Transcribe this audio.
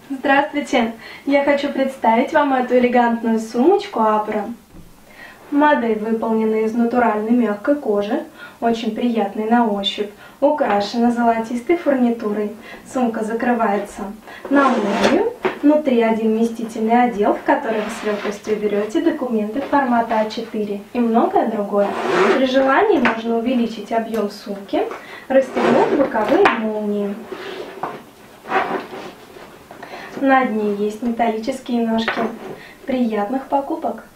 Здравствуйте! Я хочу представить вам эту элегантную сумочку Абра. Модель выполнена из натуральной мягкой кожи, очень приятной на ощупь, украшена золотистой фурнитурой. Сумка закрывается на молнию. Внутри один вместительный отдел, в который вы с легкостью берете документы формата А4 и многое другое. При желании можно увеличить объем сумки, расстегнуть боковые молнии. На дне есть металлические ножки. Приятных покупок!